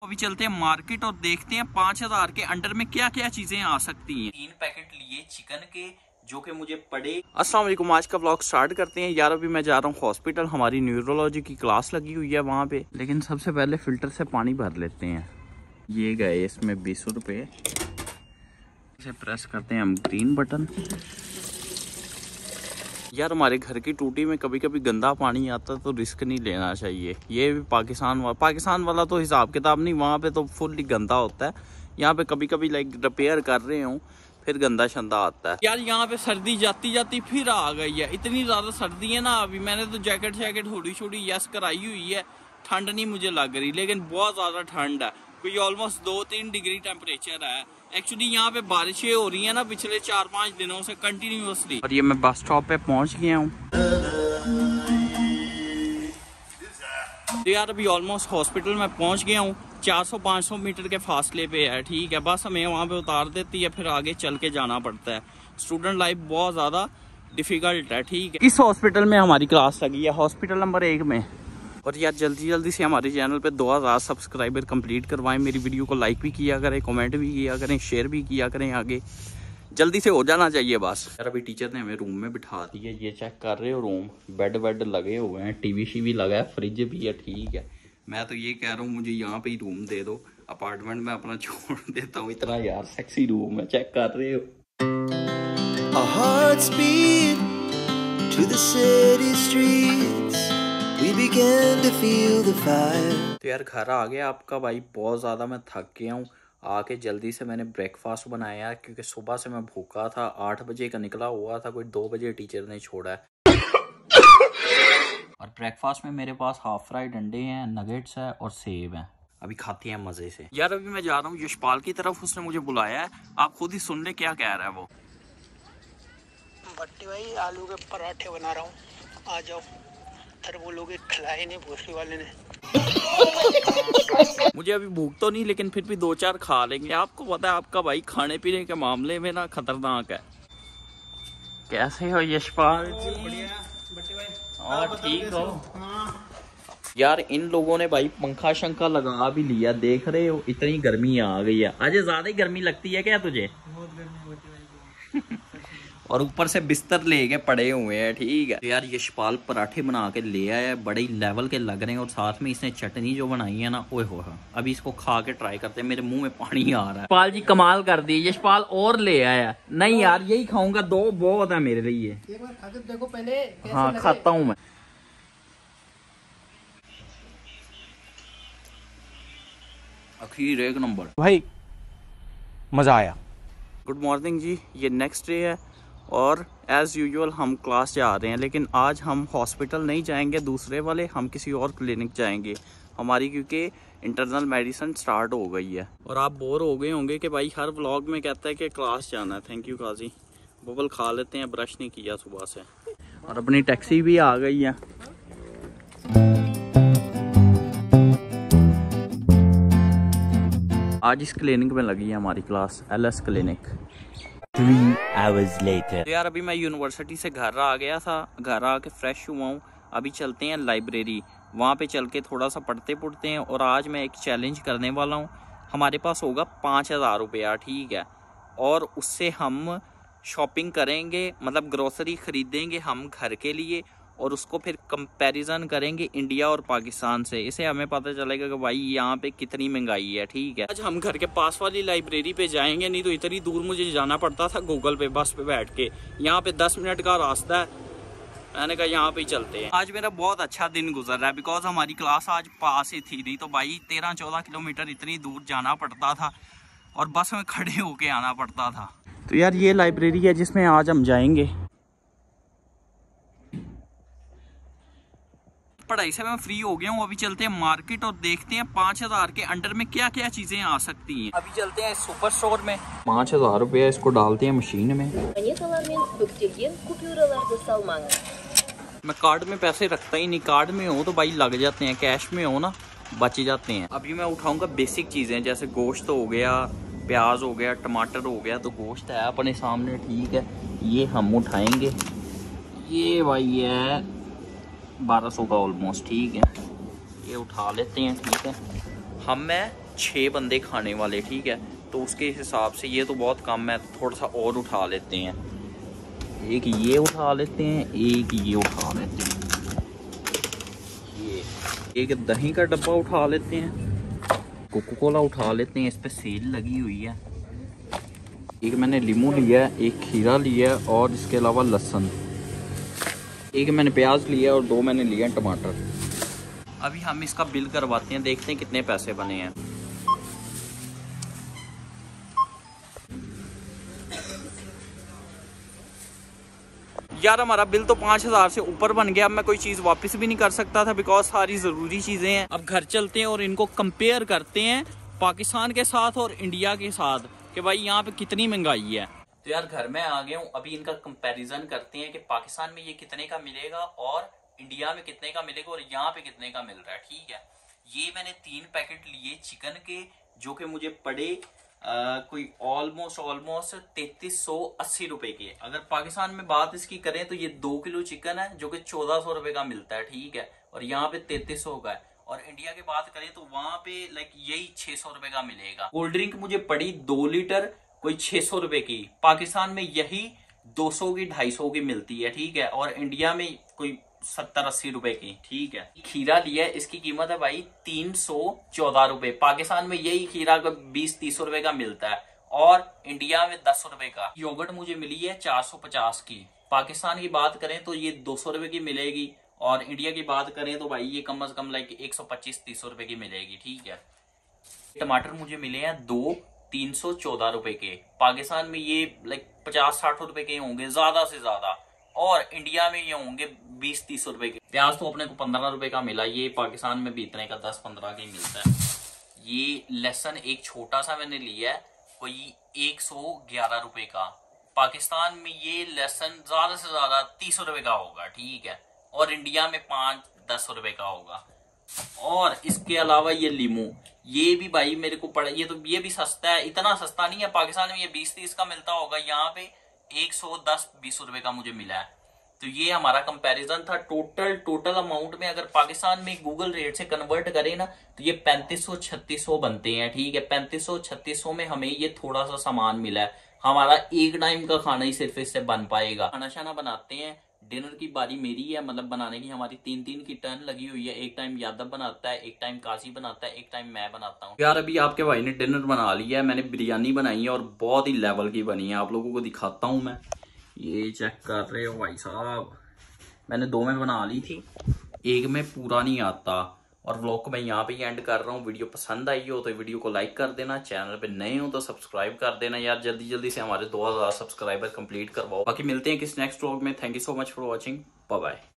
अभी चलते हैं मार्केट और देखते हैं 5000 के अंडर में क्या क्या चीजें आ सकती हैं। 3 पैकेट लिए चिकन के जो कि मुझे पड़े। अस्सलाम वालेकुम, आज का व्लॉग स्टार्ट करते हैं यार। अभी मैं जा रहा हूँ हॉस्पिटल, हमारी न्यूरोलॉजी की क्लास लगी हुई है वहाँ पे। लेकिन सबसे पहले फिल्टर से पानी भर लेते हैं। ये गए इसमें 20 रुपये। इसे प्रेस करते हैं हम ग्रीन बटन। यार हमारे घर की टूटी में कभी कभी गंदा पानी आता तो रिस्क नहीं लेना चाहिए। ये भी पाकिस्तान वाला तो हिसाब किताब नहीं, वहाँ पे तो फुल्ली गंदा होता है। यहाँ पे कभी कभी लाइक रिपेयर कर रहे हूँ फिर गंदा शंदा आता है। यार यहाँ पे सर्दी जाती जाती फिर आ गई है। इतनी ज्यादा सर्दी है ना, अभी मैंने तो जैकेट हुडी शूडी यस कराई हुई है। ठंड नहीं मुझे लग रही, लेकिन बहुत ज्यादा ठंड है। कोई ऑलमोस्ट 2-3 डिग्री टेम्परेचर है। एक्चुअली यहाँ पे बारिशें हो रही है ना पिछले 4-5 दिनों से कंटिन्यूअसली। और ये मैं बस स्टॉप पे पहुंच गया हूँ। तो यार अभी ऑलमोस्ट हॉस्पिटल में पहुंच गया हूँ। 400-500 मीटर के फासले पे है, ठीक है। बस हमें वहाँ पे उतार देती है, फिर आगे चल के जाना पड़ता है। स्टूडेंट लाइफ बहुत ज्यादा डिफिकल्ट है, ठीक है। इस हॉस्पिटल में हमारी क्लास लगी है, हॉस्पिटल नंबर 1 में। और यार जल्दी से हमारे चैनल पे 2000 सब्सक्राइबर कंप्लीट करवाएं। मेरी वीडियो को लाइक भी किया करें, कमेंट भी किया करें, शेयर भी किया करें। आगे जल्दी से हो जाना चाहिए बस। यार अभी टीचर ने हमें रूम में बिठा दिया। ये चेक कर रहे हो रूम, बेड लगे हुए हैं, टीवी शीवी लगा है, फ्रिज भी है, ठीक है। मैं तो ये कह रहा हूँ मुझे यहाँ पे ही रूम दे दो, अपार्टमेंट में अपना छोड़ देता हूँ। इतना यार सेक्सी रूम है, चेक कर रहे हो। तो यार घर आ गया आपका भाई, बहुत ज़्यादा मैं थक गया हूँ। आके जल्दी से मैंने ब्रेकफास्ट बनाया क्योंकि सुबह से मैं भूखा था। 8 बजे का निकला हुआ था, कोई 2 बजे टीचर ने छोड़ा है। और ब्रेकफास्ट में मेरे पास हाफ फ्राइड अंडे हैं, नगेट्स है और सेब हैं। अभी खाते हैं मजे से। यार अभी मैं जा रहा हूँ यशपाल की तरफ, उसने मुझे बुलाया है। आप खुद ही सुन ले क्या कह रहा है वो। भट्टी भाई आलू के पराठे बना रहा हूँ, आ जाओ। बोलोगे खिलाए नहीं भोसड़ी वाले ने। मुझे अभी भूख तो नहीं, लेकिन फिर भी 2-4 खा लेंगे। आपको पता है आपका भाई खाने पीने के मामले में ना खतरनाक है। कैसे हो यशपाल जी? और ठीक हो? यार इन लोगों ने भाई पंखा शंखा लगा भी लिया, देख रहे हो इतनी गर्मी आ गई है। आज ज्यादा ही गर्मी लगती है क्या तुझे? बहुत गर्मी होती है। और ऊपर से बिस्तर लेके पड़े हुए हैं, ठीक है। तो यार यशपाल पराठे बना के ले आया, बड़े लेवल के लग रहे हैं। और साथ में इसने चटनी जो बनाई है ना, ओए हो। अभी इसको खा के ट्राई करते हैं, मेरे मुंह में पानी आ रहा है। यशपाल जी कमाल कर दी। यशपाल और ले आया। नहीं यार यही खाऊंगा, 2 बहुत है मेरे लिए। एक बार खा के देखो पहले। हाँ खाता हूँ मैं। आखिर 1 नंबर भाई, मजा आया। गुड मॉर्निंग जी, ये नेक्स्ट डे है और एज़ यूजुअल हम क्लास जा रहे हैं। लेकिन आज हम हॉस्पिटल नहीं जाएंगे दूसरे वाले, हम किसी और क्लिनिक जाएंगे हमारी, क्योंकि इंटरनल मेडिसिन स्टार्ट हो गई है। और आप बोर हो गए होंगे कि भाई हर व्लॉग में कहता है कि क्लास जाना है। Thank you Qazi. बबल खा लेते हैं, ब्रश नहीं किया सुबह से। और अपनी टैक्सी भी आ गई है। आज इस क्लिनिक में लगी है हमारी class, LS clinic. 3 hours later. तो यार अभी मैं यूनिवर्सिटी से घर आ गया था, घर आके फ्रेश हुआ हूँ। अभी चलते हैं लाइब्रेरी, वहाँ पे चल के थोड़ा सा पढ़ते हैं। और आज मैं एक चैलेंज करने वाला हूँ। हमारे पास होगा 5000 रुपया, ठीक है। और उससे हम शॉपिंग करेंगे, मतलब ग्रोसरी खरीदेंगे हम घर के लिए। और उसको फिर कंपैरिजन करेंगे इंडिया और पाकिस्तान से। इसे हमें पता चलेगा कि भाई यहाँ पे कितनी महंगाई है, ठीक है। आज हम घर के पास वाली लाइब्रेरी पे जाएंगे, नहीं तो इतनी दूर मुझे जाना पड़ता था गूगल पे बस पे बैठ के। यहाँ पे 10 मिनट का रास्ता है। मैंने कहा यहाँ पे ही चलते हैं। आज मेरा बहुत अच्छा दिन गुजर रहा है, बिकॉज हमारी क्लास आज पास ही थी। नहीं तो भाई 13-14 किलोमीटर इतनी दूर जाना पड़ता था और बस में खड़े होके आना पड़ता था। तो यार ये लाइब्रेरी है जिसमें आज हम जाएंगे। पढ़ाई से मैं फ्री हो गया हूँ। अभी चलते हैं मार्केट और देखते हैं 5000 के अंडर में क्या क्या चीजें आ सकती हैं। अभी चलते हैं सुपर स्टोर में। 5000 रुपया, इसको डालते हैं मशीन में। मैं कार्ड में पैसे रखता ही नहीं, कार्ड में हो तो भाई लग जाते हैं, कैश में हो ना बच जाते हैं। अभी मैं उठाऊंगा बेसिक चीजें, जैसे गोश्त हो गया, प्याज हो गया, टमाटर हो गया। तो गोश्त है अपने सामने, ठीक है, ये हम उठाएंगे। ये भाई है 1200 का ऑलमोस्ट, ठीक है, ये उठा लेते हैं, ठीक है। हम मैं 6 बंदे खाने वाले, ठीक है। तो उसके हिसाब से ये तो बहुत कम है, थोड़ा सा और उठा लेते हैं। एक ये उठा लेते हैं, एक ये उठा लेते हैं, ये एक दही का डब्बा उठा लेते हैं, कोको कोला उठा लेते हैं, इस पे सेल लगी हुई है। एक मैंने लीमू लिया है, एक खीरा लिया है और इसके अलावा लहसुन, एक मैंने प्याज लिया और 2 मैंने लिया टमाटर। अभी हम इसका बिल करवाते हैं, देखते हैं कितने पैसे बने हैं। यार हमारा बिल तो 5000 से ऊपर बन गया। अब मैं कोई चीज़ वापस भी नहीं कर सकता था बिकॉज सारी ज़रूरी चीज़ें हैं। अब घर चलते हैं और इनको कंपेयर करते हैं पाकिस्तान के साथ और इंडिया के साथ कि भाई यहाँ पे कितनी महंगाई है। तो यार घर में आ गया हूँ, अभी इनका कंपैरिजन करते हैं कि पाकिस्तान में ये कितने का मिलेगा और इंडिया में कितने का मिलेगा और यहाँ पे कितने का मिल रहा है, ठीक है। ये मैंने 3 पैकेट लिए चिकन के, जो कि मुझे पड़े कोई ऑलमोस्ट 3380 रुपए के। अगर पाकिस्तान में बात इसकी करें तो ये 2 किलो चिकन है जो कि 1400 रुपए का मिलता है, ठीक है, और यहाँ पे 3300 का है। और इंडिया की बात करें तो वहां पे लाइक यही 600 रुपए का मिलेगा। कोल्ड ड्रिंक मुझे पड़ी 2 लीटर कोई 600 रुपए की, पाकिस्तान में यही 200 की 250 की मिलती है, ठीक है, और इंडिया में कोई 70-80 रुपए की, ठीक है। खीरा लिया है, इसकी कीमत है भाई 314 रुपए। पाकिस्तान में यही खीरा 20-30 रुपए का मिलता है और इंडिया में 10 रुपए का। योगर्ट मुझे मिली है 450 की। पाकिस्तान की बात करें तो ये 200 रुपए की मिलेगी और इंडिया की बात करें तो भाई ये कम से कम लाइक 125-300 रुपए की मिलेगी, ठीक है। टमाटर मुझे मिले हैं 2 314 रुपए के। पाकिस्तान में ये लाइक 50-60 रुपए के होंगे ज्यादा से ज्यादा और इंडिया में ये होंगे 20-30 रुपए के। प्याज तो अपने को 15 रुपए का मिला, ये पाकिस्तान में भी इतने का 10-15 का ही मिलता है। ये लहसुन एक छोटा सा मैंने लिया है कोई 111 रुपए का। पाकिस्तान में ये लहसुन ज्यादा से ज्यादा 30 रुपए का होगा, ठीक है, और इंडिया में 5-10 रुपए का होगा। और इसके अलावा ये लीमू, ये भी भाई मेरे को पड़ा, ये भी सस्ता है, इतना सस्ता नहीं है। पाकिस्तान में ये 20-30 का मिलता होगा, यहाँ पे 110-20 रुपए का मुझे मिला है। तो ये हमारा कंपैरिजन था। टोटल अमाउंट में अगर पाकिस्तान में गूगल रेट से कन्वर्ट करें ना तो ये 3500-3600 बनते हैं, ठीक है। 3500-3600 में हमें ये थोड़ा सा सामान मिला है, हमारा एक टाइम का खाना ही सिर्फ इससे बन पाएगा। खाना शाना बनाते हैं, डिनर की बारी मेरी है, मतलब बनाने की हमारी 3-3 की टर्न लगी हुई है। एक टाइम यादव बनाता है, एक टाइम काजी बनाता है, एक टाइम मैं बनाता हूँ। यार अभी आपके भाई ने डिनर बना लिया है, मैंने बिरयानी बनाई है और बहुत ही लेवल की बनी है, आप लोगों को दिखाता हूँ मैं। ये चेक कर रहे हो भाई साहब, मैंने 2 में बना ली थी, एक में पूरा नहीं आता। और व्लॉग को मैं यहाँ पे ही एंड कर रहा हूँ। वीडियो पसंद आई हो तो वीडियो को लाइक कर देना, चैनल पे नए हो तो सब्सक्राइब कर देना यार, जल्दी से हमारे 2000 सब्सक्राइबर कंप्लीट करवाओ। बाकी मिलते हैं किस नेक्स्ट व्लॉग में। Thank you so much for watching, bye bye.